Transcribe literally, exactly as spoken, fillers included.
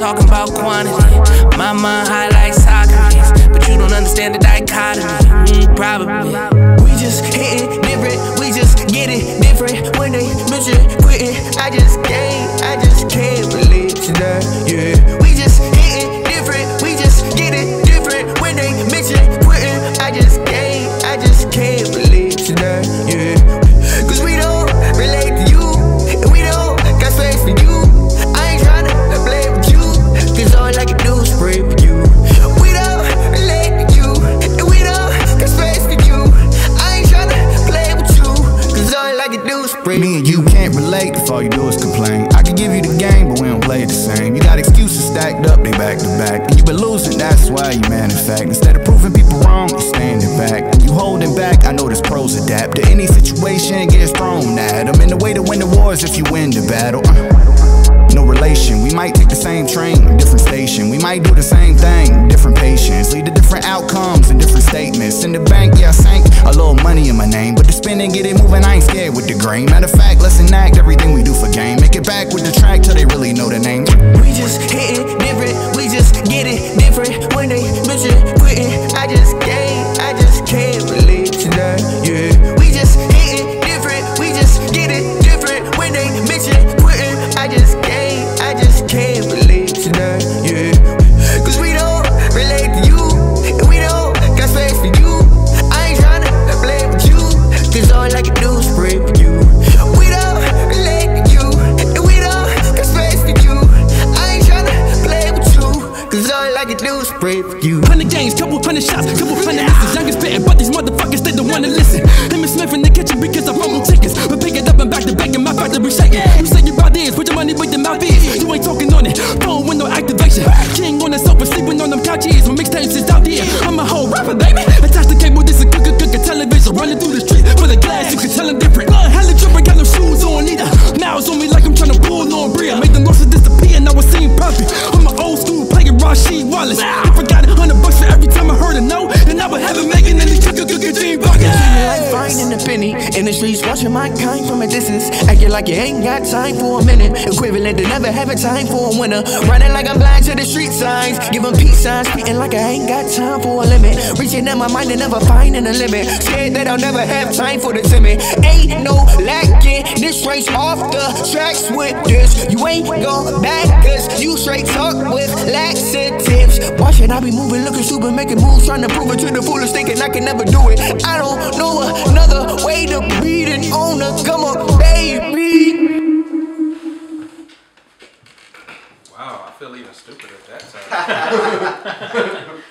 talking about quantity. My mind high like Socrates, but you don't understand the dichotomy. Mm, probably. We just hitting different, we just get it different. When they mention quitting, I just can't, I just can't believe that, yeah. We just hitting different, we just get it different. When they mention quitting, I just can't, I just can't believe that, yeah. Cause we don't relate to you, and we don't got space for you. I ain't tryna play with you, cause all I can do is pray for you. We don't relate to you, and we don't got space for you. I ain't tryna play with you, cause all I can do is pray. Me and you can't relate if all you do is complain. I can give you the game, but we don't play it the same. You got excuses stacked up, they back to back. And you been losing, that's why you man in fact. Instead of proving people wrong, you standing back. And you holding back, I know this pros adapt to any situation, gets thrown at them. And the way to win the war is if you win the battle. uh. No relation, we might take the same train, different station. We might do the same thing, different patience. Lead to different outcomes and different statements. In the bank, yeah, I sank a little money in my name, but to spend and get it moving, I ain't scared with the grain. Matter of fact, let's enact everything we do for game. Make it back with the track till they really know the name. We just hitting different, we just get it different. When they mention quitting, I just can't, I just can't believe that, yeah. We just hitting different, we just get it different. When they mention quitting, I just can't, I just can't believe that, yeah. Cause we don't relate to you, and we don't got space for you. I ain't tryna play with you, cause all I can do is pray for you. We don't relate to you, and we don't got space for you. I ain't tryna play with you, cause all I can do is pray for you. Hundred games, couple hundred shots, couple hundred misses. Youngest spitting, but these motherfuckers, they don't wanna listen. Him and Smith in the kitchen because I fumble chickens. But pick it up and back to back in my factory shaking. You say you about this, put your money where your mouth is. You ain't talking on it, phone window activation. King on the sofa, sleeping on them couches. When mixtapes is out there, I'm a whole rapper, baby. Attach the cable, this a cook, cook, cook, television. Running through the street with a glass, you can tell I'm different. Blood, hella dripping, got no shoes on either. Mouths on me like I'm trying to pull on Bria. Make them losses disappear, now I seem perfect. I'm an old school player, Rasheed Wallace. If I got a hundred bucks for every time I heard a no, then I would have it making any cook, cook, cook, dream bucket. Like finding a penny in the streets, watching my kind from a distance. Acting like you ain't got time for a minute. Equivalent to never having time for a winner. Running like I'm blind to the street signs. Giving peace signs, speaking like I ain't got time for a limit. Reaching in my mind and never finding a limit. Scared that I'll never have time for the timid. Ain't no lacking, this race off the tracks with this. You ain't go back, cause you straight talk with laxatives. Why should I be moving, looking stupid, making moves, trying to prove it to the foolish, thinking I can never do it. I don't know another way to beat it on the come on, baby. Wow, I feel even stupider at that time.